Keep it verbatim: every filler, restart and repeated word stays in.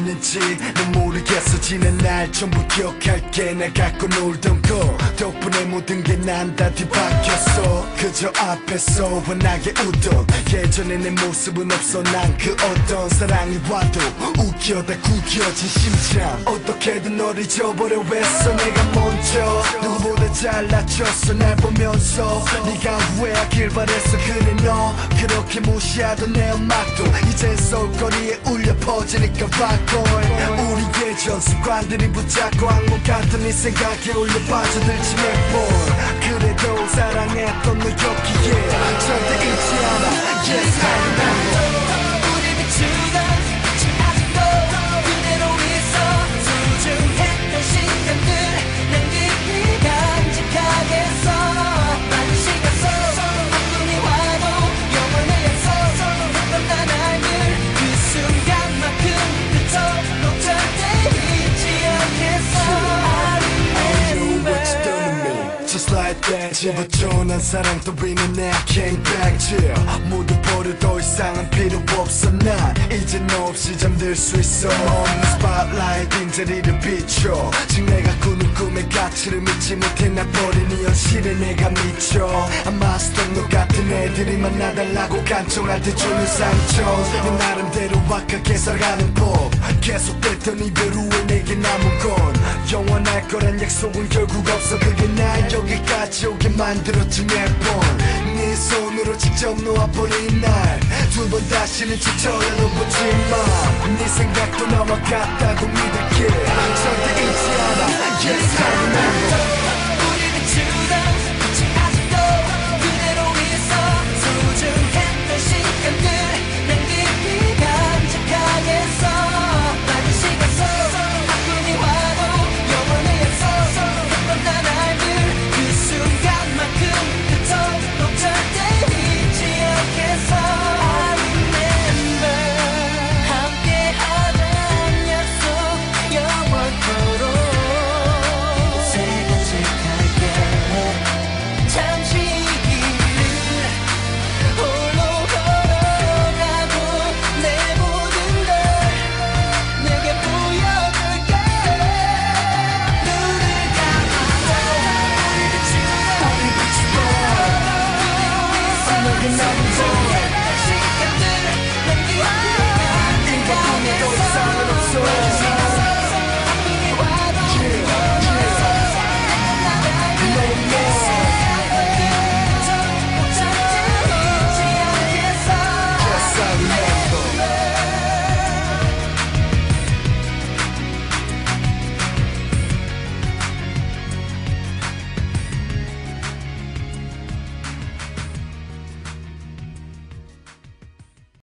있는지 난 모르겠어. 지난 날 전부 기억할게. 날 갖고 놀던 거 덕분에 모든 게 난 다 뒤바뀌었어. 그저 앞에서 환하게 웃던 예전에 내 모습은 없어. 난 그 어떤 사랑이 와도 웃겨다 구겨진 심장. 어떻게든 널 잊어보려 했어. 내가 먼저 누구보다 잘났었어. 날 보면서 네가 후회하길 바랬어. 그래 너 그렇게 무시하던 내 음악도 이젠 서울거리에 울려 퍼지니까 바꿔. 우리 예전 습관들이 붙잡고 악몽 같은 네 생각에 울려 빠져들지 매번. 그래도 사랑했던 너 여기에 절대 잊지 않아. Yes I remember. 우리 비추던 빛이 아직도 그대로 있어. 소중했던 시간들 난 깊이 간직하겠어. 많은 시간 속 아픔이 와도 영원의 약속. 했던 난 알들 그 순간만큼 그토록 절대 잊지 않겠어. Just like that 집어줘 난 사랑 떠비는 내 came back chill. 모두 버려 더 이상은 필요 없어. 난 이제 너 없이 잠들 수 있어. 없는 spotlight 빈자리를 비춰. 지금 내가 꾸는 꿈의 가치를 믿지 못해 나 버린 이 현실에 내가 미쳐. 아마 스톱 너 같은 애들이 만나달라고 간청할 때 주는 상처. 내 나름대로 wak하게 살아가는 법. 계속됐던 이별 후에 내게 남은 건 영원할 거란 약속은 결국 없어. 그게 날 여기까지 오게 만들었지 매번. 네 손으로 직접 놓아버린 날 두 번 다시는 지쳐라도 보지마. 네 생각도 나와 같다고 믿을게. 절대